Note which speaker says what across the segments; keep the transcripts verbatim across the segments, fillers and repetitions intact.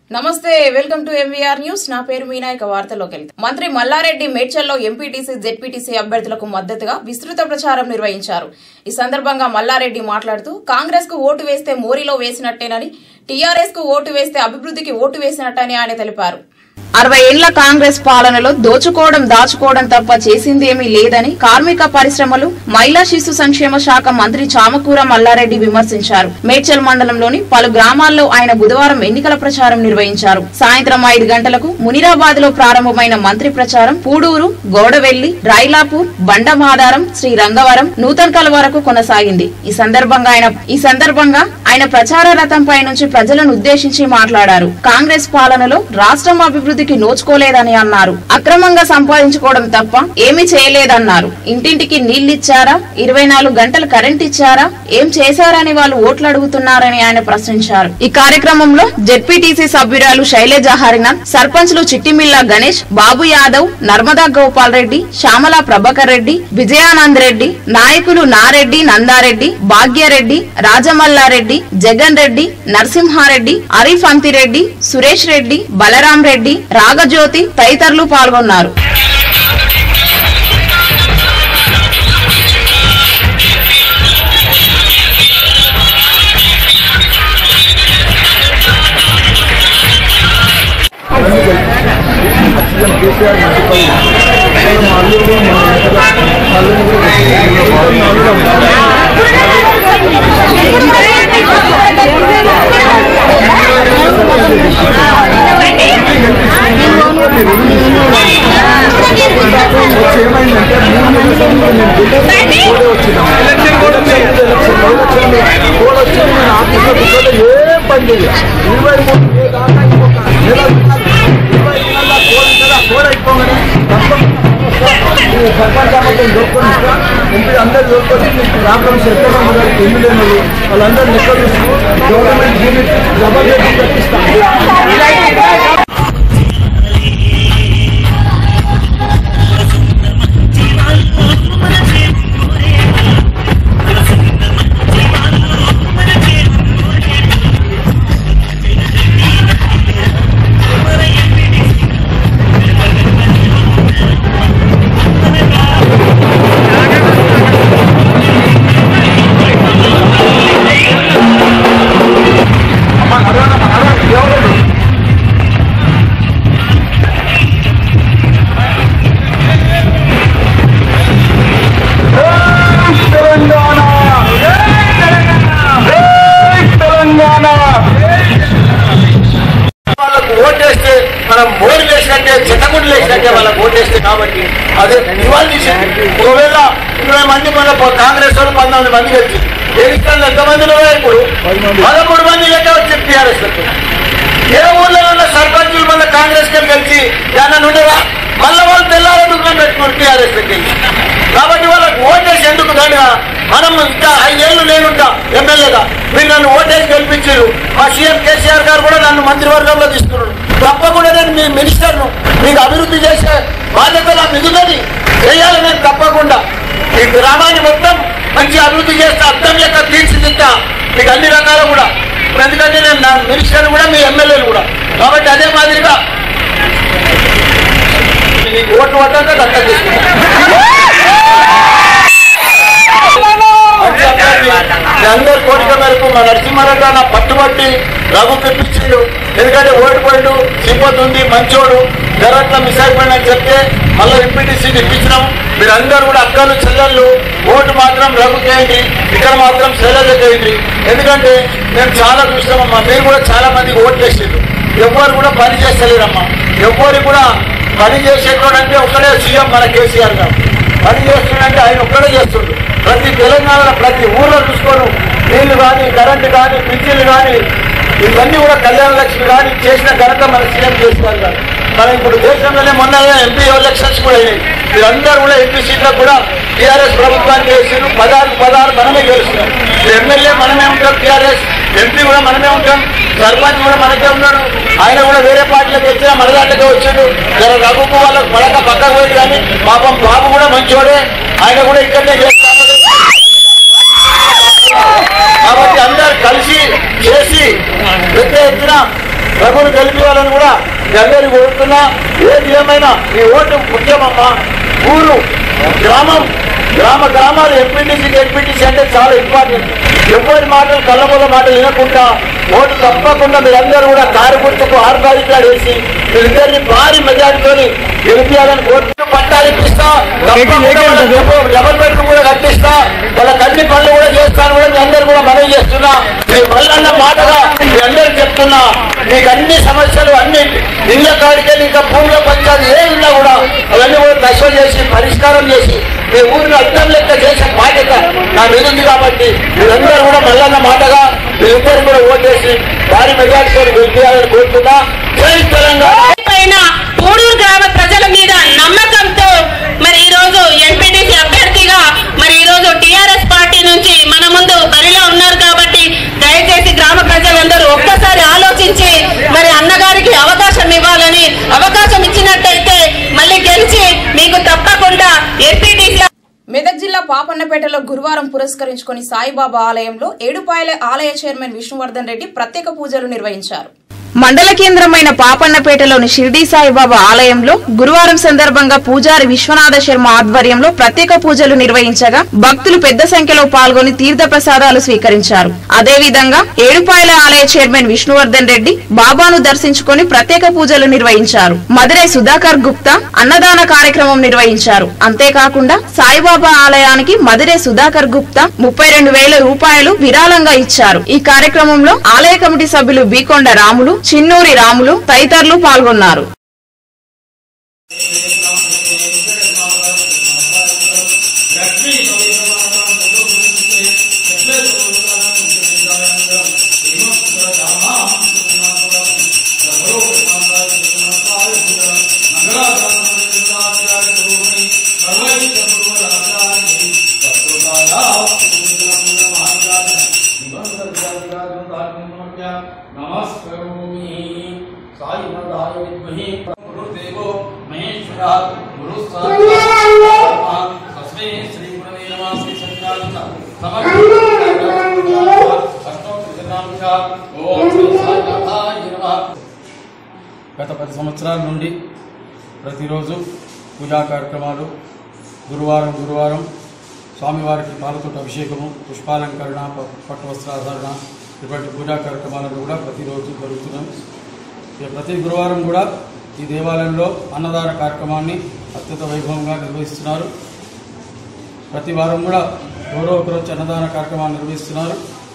Speaker 1: నమస్తే welcome to MVR news నా పేరు మీనా ఇక వార్తలోకి వెళ్తాం. మంత్రి మల్లారెడ్డి మేడ్చల్లో ఎంపీటీసీ జెడ్పీటీసీ అభ్యర్థులకు మద్దతుగా విస్తృత ప్రచారం నిర్వహించారు. ఈ సందర్భంగా మల్లారెడ్డి మాట్లాడుతూ కాంగ్రెస్ కు ఓటు వేస్తే మోరీలో వేసినట్టేనని, టీఆర్ఎస్ కు ఓటు వేస్తే అభివృద్ధికి ఓటు వేసినట్టని ఆయన తెలిపారు. అరవై ఏళ్ల కాంగ్రెస్ పాలనలో దోచుకోవడం దాచుకోవడం తప్ప చేసిందేమీ లేదని కార్మిక పరిశ్రమలు మహిళా శిశు సంక్షేమ శాఖ మంత్రి చామకూర మల్లారెడ్డి విమర్శించారు. మేడ్చల్ మండలంలోని పలు గ్రామాల్లో ఆయన బుధవారం ఎన్నికల ప్రచారం నిర్వహించారు. సాయంత్రం ఐదు గంటలకు మునిరాబాద్ లో ప్రారంభమైన మంత్రి ప్రచారం పూడూరు, గోడవెల్లి, రైలాపూర్, బండమాదారం, శ్రీ రంగవరం, నూతన్కల్ వరకు కొనసాగింది. ఈ సందర్భంగా ఆయన ఈ సందర్భంగా ఆయన ప్రచార రథంపై నుంచి ప్రజలను ఉద్దేశించి మాట్లాడారు. కాంగ్రెస్ పాలనలో రాష్ట్రం అభివృద్ధి నోచుకోలేదని అన్నారు. అక్రమంగా సంపాదించుకోవడం తప్ప ఏమీ చేయలేదన్నారు. ఇంటింటికి నీళ్లిచ్చారా, ఇరవై నాలుగు గంటలు కరెంట్ ఇచ్చారా, ఏం చేశారని వాళ్ళు ఓట్లు అడుగుతున్నారని ఆయన ప్రశ్నించారు. ఈ కార్యక్రమంలో జెడ్పీటీసీ సభ్యురాలు శైలజ హరినాథ్, సర్పంచ్లు చిట్టిమిల్లా గణేష్, బాబు యాదవ్, నర్మదా గోపాల్ రెడ్డి, శ్యామల ప్రభాకర్ రెడ్డి, విజయానంద్ రెడ్డి, నాయకులు నారెడ్డి, నందారెడ్డి, భాగ్యరెడ్డి, రాజమల్లారెడ్డి, జగన్ రెడ్డి, నరసింహారెడ్డి, అరీఫ్ అంతిరెడ్డి, సురేష్ రెడ్డి, బలరాం రెడ్డి, రాగజ్యోతి తదితరులు పాల్గొన్నారు.
Speaker 2: అందరూ రాష్ట్రం వాళ్ళందరూ లెక్క చూస్తూ గవర్నమెంట్ యూనిట్ జబర్దస్తి కట్టిస్తాం. ఓటేస్తే మనం మోరు వేసినట్టే, చెట్టగుడ్డు వేసినట్టే వాళ్ళకి ఓటేస్తే కాబట్టి అదే ఇవాళ ఒకవేళ ఇరవై మంది మన కాంగ్రెస్ వాళ్ళు పంతొమ్మిది మంది కలిసి దేనికన్నా ఎంతమందిలో ఇప్పుడు పదమూడు మంది లెక్క వచ్చి టీఆర్ఎస్ ఏ ఊళ్ళో ఉన్న సర్పంచులు మన కాంగ్రెస్ కి కలిసి దాని ఉండగా మళ్ళీ వాళ్ళు తెల్లారెందుకు పెట్టుకుని టీఆర్ఎస్ వెళ్ళి కాబట్టి వాళ్ళకి ఓటేసి ఎందుకు దానిగా మనం ఇంకా ఐదేళ్లు నేనుంటా ఎమ్మెల్యేగా మీరు నన్ను ఓటేసి గెలిపించారు. మా సీఎం కేసీఆర్ గారు కూడా నన్ను మంత్రివర్గంలో తీసుకున్నాడు. తప్పకుండా నేను మీ మినిస్టర్ను మీకు అభివృద్ధి చేసే బాధ్యత నాకు మిగులున్నది, చేయాలి నేను తప్పకుండా. ఈ గ్రామాన్ని మొత్తం మంచి అభివృద్ధి చేస్తే అర్థం లెక్క తీర్చిదిద్దా మీకు అన్ని రకాలు కూడా. ఎందుకంటే నేను నా మినిస్టర్ కూడా మీ ఎమ్మెల్యేలు కూడా కాబట్టి అదే మాదిరిగా నీకు ఓట్లు పడ్డాక దత్తా చేసుకుంటా. అందరి కోరిక మేరకు మా నరసింహారెడ్డి నా పట్టుబట్టి రఘు తెప్పించాడు. ఎందుకంటే ఓడిపోయాడు, సిబ్బత్ ఉంది, మంచోడు, జరట్లా మిస్ అయిపోయింది అని చెప్తే మళ్ళీ ఎంపీటీసీ ఇప్పించినాం. మీరు అందరూ కూడా అక్కలు చెల్లెళ్ళు ఓటు మాత్రం రఘు చేయండి, ఇక్కడ మాత్రం శైలజ చేయండి. ఎందుకంటే మేము చాలా చూస్తామమ్మా, మీరు కూడా చాలా మందికి ఓట్లు వేసేది, ఎవ్వరు కూడా పని చేస్తలేరమ్మా. ఎవ్వరు కూడా పని చేసేటోడంటే ఒక్కడే సీఎం మన కేసీఆర్ గారు. పని చేస్తుందంటే ఆయన ఒక్కడే చేస్తుండ్రు. ప్రతి తెలంగాణలో ప్రతి ఊర్లో చూసుకోను నీళ్లు కానీ, కరెంటు కానీ, పింఛన్లు కానీ, ఇవన్నీ కూడా కళ్యాణ లక్ష్మి కానీ చేసిన ఘనత మన సీఎం కేసీఆర్ గారు. మనం ఇప్పుడు దేశంలోనే మొన్న ఎంపీ ఎలక్షన్స్ కూడా అయినాయి. మీరందరూ కూడా ఎంపీ సీట్లకు కూడా టీఆర్ఎస్ ప్రభుత్వానికి వేసారు. పదహారు పదహారు మనమే గెలుస్తున్నాం. ఎమ్మెల్యే మనమే ఉంటాం, టీఆర్ఎస్ ఎంపీ కూడా మనమే ఉంటాం, సర్పంచ్ కూడా మనకే ఉన్నాడు. ఆయన కూడా వేరే పార్టీలకు వచ్చినా మన దాంట్లోకి వచ్చాడు. జర రఘుకు వాళ్ళకు పడక పక్కకు పోయి కానీ పాపం బాబు కూడా మంచోడే, ఆయన కూడా ఇక్కడనే చేస్తాడు. కాబట్టి అందరు కలిసి చేసి పెద్ద ఎత్తున రఘును గెలిపించాలని కూడా అందరికీ కోరుతున్నా. ఏది ఏమైనా ఈ ఓటు ముఖ్యమమ్మా. ఊరు గ్రామం గ్రామ గ్రామాలు ఎంపీటీసీ ఎంపీటీసీ అంటే చాలా ఇంపార్టెంట్. ఎవరి మాటలు కళ్ళబోల మాటలు వినకుండా ఓటు తప్పకుండా మీరందరూ కూడా కారు గుర్తుకు ఆరు తారీఖులు వేసి మీరిద్దరిని భారీ మెజార్టీతో గెలిపించాలని కోరుతూ పట్టాలు ఇప్పిస్తా, డబల్ బెడ్రూమ్ కూడా కట్టిస్తా, వాళ్ళ కన్ని పనులు కూడా చేస్తాను కూడా మీ అందరూ కూడా మనవి చేస్తున్నా. మీ మళ్ళన్న మాటగా మీ అందరూ చెప్తున్నా, మీకు అన్ని సమస్యలు అన్ని ఇళ్ళ కాడికెళ్ళి ఇంకా భూముల పంచాలు ఏ ఉన్నా కూడా అవన్నీ కూడా నష్టం చేసి పరిష్కారం చేసి మీ ఊరిని అర్థం లెక్క చేసే బాధ్యత నా మీద ఉంది. కాబట్టి మీరందరూ కూడా మళ్ళన్న మాటగా మీరిద్దరు కూడా ఓటేసి భారీ మెజార్టీతో గెలిపించాలని కోరుతున్నా. జై తెలంగాణ.
Speaker 3: పూడూరు గ్రామ ప్రజల మీద నమ్మకంతో మరి ఈ రోజు ఎంపీటీసీ అభ్యర్థిగా మరి ఈ రోజు టీఆర్ఎస్ పార్టీ నుంచి మన ముందు బరిలో ఉన్నారు. కాబట్టి దయచేసి గ్రామ ప్రజలందరూ ఒక్కసారి ఆలోచించి మరి అన్నగారికి అవకాశం ఇవ్వాలని, అవకాశం ఇచ్చినట్టయితే మళ్ళీ గెలిచి మీకు తప్పకుండా ఎంపీటీసీ.
Speaker 1: మెదక్ జిల్లా పాపన్నపేటలో గురువారం పురస్కరించుకుని సాయిబాబా ఆలయంలో ఏడుపాయల ఆలయ చైర్మన్ విష్ణువర్ధన్ రెడ్డి ప్రత్యేక పూజలు నిర్వహించారు. మండల కేంద్రమైన పాపన్నపేటలోని షిర్డీ సాయిబాబా ఆలయంలో గురువారం సందర్భంగా పూజారి విశ్వనాథ శర్మ ఆధ్వర్యంలో ప్రత్యేక పూజలు నిర్వహించగా భక్తులు పెద్ద సంఖ్యలో పాల్గొని తీర్థ ప్రసాదాలు స్వీకరించారు. అదేవిధంగా ఏడుపాయల ఆలయ చైర్మన్ విష్ణువర్ధన్ రెడ్డి బాబాను దర్శించుకుని ప్రత్యేక పూజలు నిర్వహించారు. మదురై సుధాకర్ గుప్తా అన్నదాన కార్యక్రమం నిర్వహించారు. అంతేకాకుండా సాయిబాబా ఆలయానికి మదురై సుధాకర్ గుప్తా ముప్పై రెండు వేల రూపాయలు విరాళంగా ఇచ్చారు. ఈ కార్యక్రమంలో ఆలయ కమిటీ సభ్యులు బీకొండ రాములు, చిన్నూరి రాములు తదితరులు పాల్గొన్నారు.
Speaker 4: గత పది సంవత్సరాల నుండి ప్రతిరోజు పూజా కార్యక్రమాలు, గురువారం గురువారం స్వామివారికి పాలతోట అభిషేకము, పుష్పాలంకరణ, పట్టు వస్త్రాధారణ ఇటువంటి పూజా కార్యక్రమాలను కూడా ప్రతిరోజు జరుగుతున్నాం. ప్రతి గురువారం కూడా ఈ దేవాలయంలో అన్నదాన కార్యక్రమాన్ని అత్యంత వైభవంగా నిర్వహిస్తున్నారు. ప్రతి వారం కూడా ఎవరో ఒకరు వచ్చి అన్నదాన కార్యక్రమాన్ని నిర్వహిస్తున్నారు.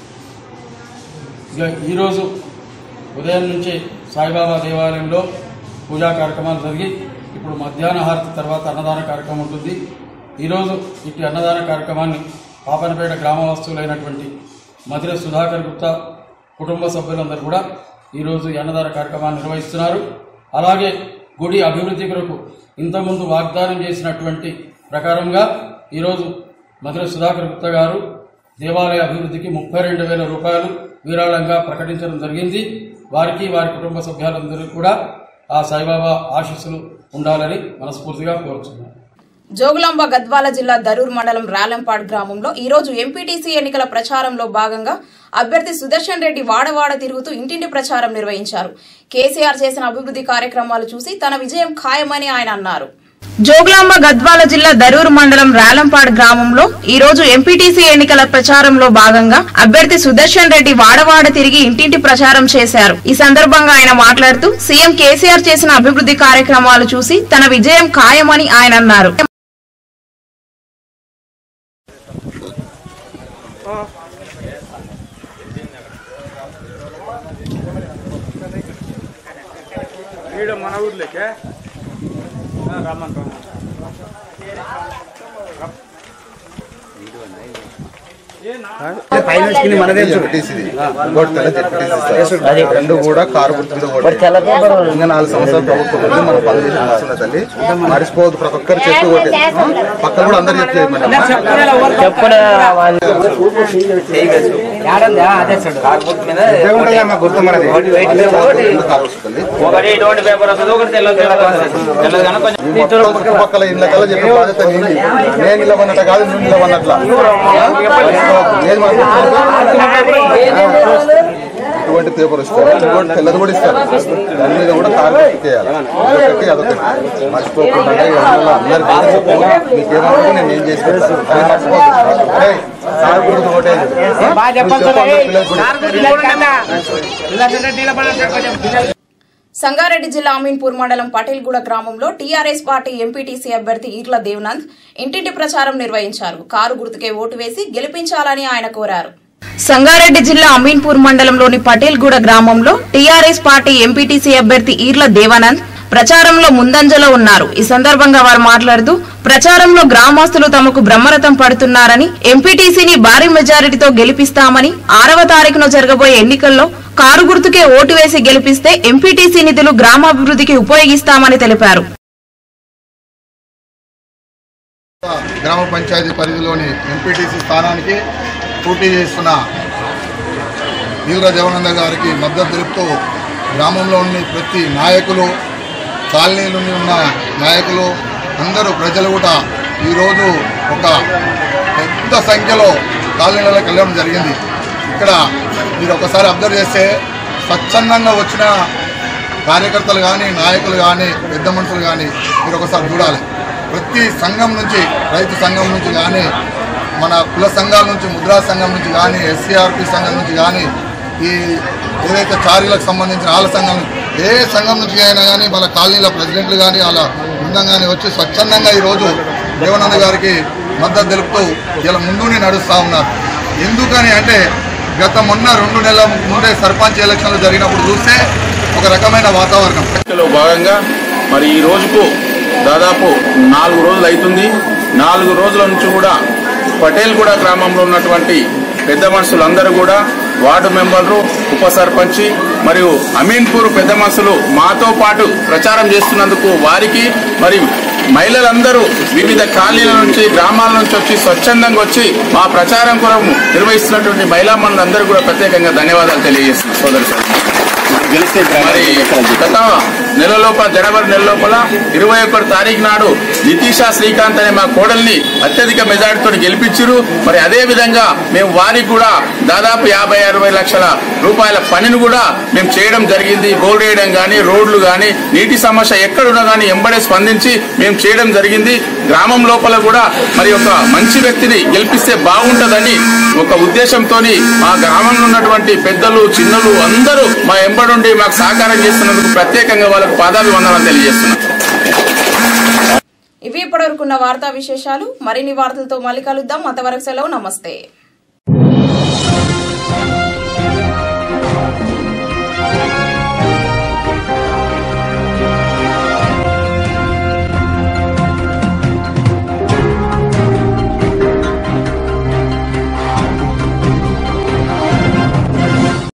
Speaker 4: ఇక ఈరోజు ఉదయం నుంచి సాయిబాబా దేవాలయంలో పూజా కార్యక్రమాలు జరిగి ఇప్పుడు మధ్యాహ్న హారతి తర్వాత అన్నదాన కార్యక్రమం ఉంటుంది. ఈరోజు ఇటు అన్నదాన కార్యక్రమాన్ని పాపనపేట గ్రామవాసులైనటువంటి మధురై సుధాకర్ గుప్తా కుటుంబ సభ్యులందరూ కూడా ఈరోజు ఈ అన్నదాన కార్యక్రమాన్ని నిర్వహిస్తున్నారు. అలాగే గుడి అభివృద్ధి కొరకు ఇంతకుముందు వాగ్దానం చేసినటువంటి ప్రకారంగా ఈరోజు మధురై సుధాకర్ గుప్తా గారు దేవాలయ అభివృద్ధికి ముప్పై రెండు వేల రూపాయలు విరాళంగా ప్రకటించడం జరిగింది. వారికి వారి కుటుంబ సభ్యులందరూ కూడా ఆ సాయిబాబా ఆశీస్సులు ఉండాలని మనస్ఫూర్తిగా కోరుతున్నాను.
Speaker 1: జోగులాంబ గద్వాల జిల్లా దరూర్ మండలం రాలంపాడ్ గ్రామంలో ఈ రోజు ఎంపీటీసీ ఎన్నికల ప్రచారంలో భాగంగా అభ్యర్థి సుదర్శన్ రెడ్డి వాడవాడ తిరుగుతూ ఇంటింటి ప్రచారం నిర్వహించారు. కేసీఆర్ చేసిన అభివృద్ధి కార్యక్రమాలు చూసి తన విజయం ఖాయమని ఆయన అన్నారు. జోగులాంబ గద్వాల జిల్లా దరూర్ మండలం రాలంపాడ్ గ్రామంలో ఈ రోజు ఎంపీటీసీ ఎన్నికల ప్రచారంలో భాగంగా అభ్యర్థి సుదర్శన్ రెడ్డి వాడవాడ తిరిగి ఇంటింటి ప్రచారం చేశారు. ఈ సందర్భంగా ఆయన మాట్లాడుతూ సీఎం కేసీఆర్ చేసిన అభివృద్ధి కార్యక్రమాలు చూసి తన విజయం ఖాయమని ఆయన అన్నారు.
Speaker 5: మన ఊర్లోకే రామన్
Speaker 6: రెండు కూడా కారు గుర్తు ఇంకా నాలుగు సంవత్సరాలు ప్రభుత్వం మనం పనులు చేసి వస్తున్న తల్లి మరిచిపోవద్దు. ప్రతి ఒక్కరు చెప్పి కొట్టే పక్కన కూడా అందరు చెప్తే గుర్తు మనది చుట్టుపక్కల ఇళ్ళ కల్లా చెప్పే బాధ్యత నీది. నేను నిలవన్నట్ట కాదు, నువ్వు నిలవన్నట్లా. ఇటువంటి తెలియపరుస్తారు. ఇంకోటి తెల్లది కూడా ఇస్తారు. దాని మీద కూడా కారు చేయాలి. అదొకటి అదొకటి మర్చిపోకుండా అందరికీ మీకేమంటే నేను ఏం చేసి పెడతాను. కారు గుర్తు ఓటేది.
Speaker 1: సంగారెడ్డి జిల్లా అమీన్పూర్ మండలం పటేల్గూడ గ్రామంలో టీఆర్ఎస్ పార్టీ ఎంపీటీసీ అభ్యర్థి ఈర్ల దేవనంద్ ఇంటింటి ప్రచారం నిర్వహించారు. కారు గుర్తుకే ఓటు వేసి గెలిపించాలని ఆయన కోరారు. సంగారెడ్డి జిల్లా అమీన్పూర్ మండలంలోని పటేల్గూడ గ్రామంలో టీఆర్ఎస్ పార్టీ ఎంపీటీసీ అభ్యర్థి ఈర్ల దేవానంద్ ప్రచారంలో ముందంజలో ఉన్నారు. ఈ సందర్భంగా వారు మాట్లాడుతూ ప్రచారంలో గ్రామస్తులు తమకు బ్రహ్మరథం పడుతున్నారని, ఎంపీటీసీని భారీ మెజారిటీతో గెలిపిస్తామని, ఆరవ తారీఖున జరగబోయే ఎన్నికల్లో కారు గుర్తుకే ఓటు వేసి గెలిపిస్తే ఎంపీటీసీ నిధులు గ్రామాభివృద్ధికి ఉపయోగిస్తామని తెలిపారు.
Speaker 7: గ్రామ పంచాయతీ పరిధిలోని ఎంపీటీసీ స్థానానికి పోటీ చేస్తున్న ఈర్ల దేవానంద గారికి మద్దతు తెలుపుతూ గ్రామంలోని ప్రతి నాయకులు, కాలనీలోని ఉన్న నాయకులు అందరూ ప్రజలు కూడా ఈరోజు ఒక పెద్ద సంఖ్యలో కాలనీలకు వెళ్ళడం జరిగింది. ఇక్కడ మీరు ఒకసారి అబ్జర్వ్ చేస్తే స్వచ్ఛందంగా వచ్చిన కార్యకర్తలు కానీ, నాయకులు కానీ, పెద్ద మనుషులు కానీ మీరు ఒకసారి చూడాలి. ప్రతి సంఘం నుంచి, రైతు సంఘం నుంచి కానీ, మన కుల సంఘాల నుంచి, ముద్రా సంఘం నుంచి కానీ, ఎస్సీఆర్పీ సంఘం నుంచి కానీ, ఈ ఏదైతే చారీలకు సంబంధించిన వాళ్ళ సంఘం, ఏ సంఘం నుంచి అయినా కానీ వాళ్ళ కాలనీల ప్రెసిడెంట్లు కానీ వాళ్ళ బృందం కానీ వచ్చి స్వచ్ఛందంగా ఈరోజు దేవానంద గారికి మద్దతు తెలుపుతూ ఇలా ముందుని నడుస్తూ ఉన్నారు. ఎందుకని అంటే గత మొన్న రెండు నెలల ముందే సర్పంచ్ ఎలక్షన్లు జరిగినప్పుడు చూస్తే ఒక రకమైన వాతావరణం.
Speaker 8: భాగంగా మరి ఈ రోజుకు దాదాపు నాలుగు రోజులు అవుతుంది. నాలుగు రోజుల నుంచి కూడా పటేల్గూడ గ్రామంలో ఉన్నటువంటి పెద్ద మనుషులందరూ కూడా, వార్డు మెంబర్లు, ఉప సర్పంచి మరియు అమీన్పూర్ పెద్ద మనుషులు మాతో పాటు ప్రచారం చేస్తున్నందుకు వారికి, మరి మహిళలందరూ వివిధ కాలనీల నుంచి, గ్రామాల నుంచి వచ్చి స్వచ్ఛందంగా వచ్చి మా ప్రచారం కొరకు నిర్వహిస్తున్నటువంటి మహిళా మనులందరూ కూడా ప్రత్యేకంగా ధన్యవాదాలు తెలియజేస్తున్నారు. సోదరు మరి గత నెల లోపల, జనవరి నెల లోపల ఇరవై ఒకటి తారీఖు నాడు నితీషా శ్రీకాంత్ అనే మా కోడల్ని అత్యధిక మెజార్టీతో గెలిపించారు. మరి అదే విధంగా మేము వారికి కూడా దాదాపు యాభై అరవై లక్షల రూపాయల పనిని కూడా మేము చేయడం జరిగింది. బోర్డు వేయడం కానీ, రోడ్లు కానీ, నీటి సమస్య ఎక్కడున్నా కానీ ఎంబడే స్పందించి మేము చేయడం జరిగింది. గ్రామం లోపల కూడా మరి ఒక మంచి వ్యక్తిని గెలిపిస్తే బాగుంటుందని ఒక ఉద్దేశంతో మా గ్రామంలో ఉన్నటువంటి పెద్దలు, చిన్నలు అందరూ మా ఎంబడుండి మాకు సహకారం చేస్తున్నందుకు ప్రత్యేకంగా వాళ్ళకు పాదాభివందనాలు తెలియజేస్తున్నాం.
Speaker 1: ఇవి ఇప్పటివరకున్న వార్తా విశేషాలు. మరిన్ని వార్తలతో మళ్ళీ కలుద్దాం. అంతవరకు సెలవు. నమస్తే.